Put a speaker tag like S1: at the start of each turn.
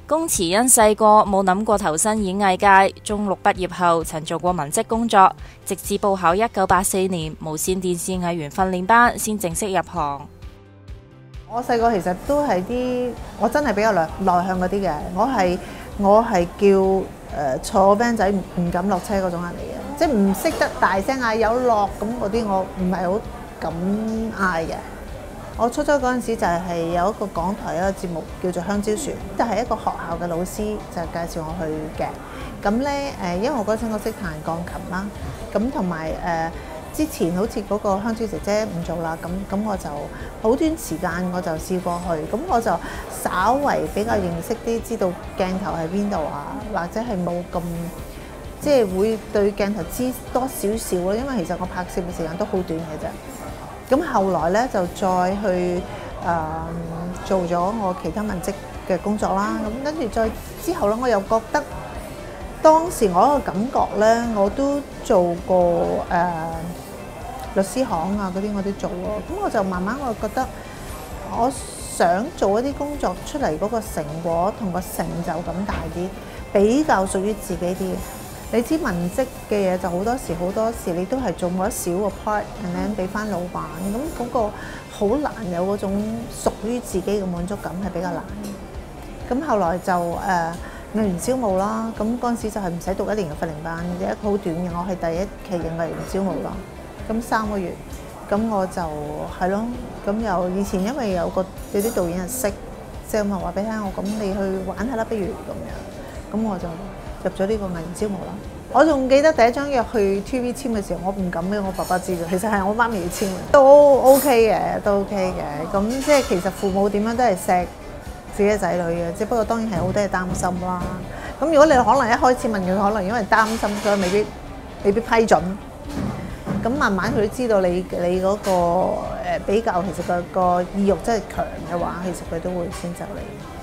S1: 龔慈恩細個冇諗過投身演藝界，中六畢業後曾做過文職工作，直至報考1984年無線電視藝員訓練班先正式入行。
S2: 我細個其實都係我真係比較內向嗰啲嘅，我係叫坐 van 仔唔敢落車嗰種人嚟嘅，即係唔識得大聲嗌有落咁嗰啲，我唔係好敢嗌嘅。我初初嗰陣時就係有一個港台一個節目叫做《香蕉船》，就係一個學校嘅老師就介紹我去嘅。咁咧因為我嗰陣我識彈鋼琴啦，咁同埋之前好似嗰個香蕉姐姐唔做啦，咁我就好短時間我就試過去，咁我就稍為比較認識啲，知道鏡頭喺邊度啊，或者係冇咁即係會對鏡頭知多少少咯，因為其實我拍攝嘅時間都好短嘅啫。咁後來咧就再去做咗我其他文職嘅工作啦。咁跟住再之後咧，我又覺得當時我一個感覺咧，我都做過律師行啊嗰啲我都做喎。咁我就慢慢我覺得我想做一啲工作出嚟嗰個成果同個成就感大啲，比較屬於自己啲。你知文職嘅嘢就好多時你都係做某一小個 part，and then 俾翻老闆，咁嗰個好難有嗰種屬於自己嘅滿足感，係比較難嘅。咁後來就藝員招募啦，咁嗰陣時就係唔使讀1年嘅訓練班，一個好短嘅，我係第一期嘅藝員招募啦。咁3個月，咁我就係咯，咁又以前因為有啲導演係識，即係咁話俾你聽，我咁你去玩下啦，不如咁樣，咁我就入咗呢個藝員招募啦。我仲記得第一張約去 TV 簽嘅時候，我唔敢俾我爸爸知嘅，其實係我媽咪要簽嘅，都 OK 嘅，都 OK 嘅。咁即係其實父母點樣都係錫自己嘅仔女嘅，只不過當然係好多嘢擔心啦。咁如果你可能一開始問佢，可能因為擔心，所以未必批准。咁慢慢佢都知道你嗰個比較，其實個意欲真係強嘅話，其實佢都會先就你。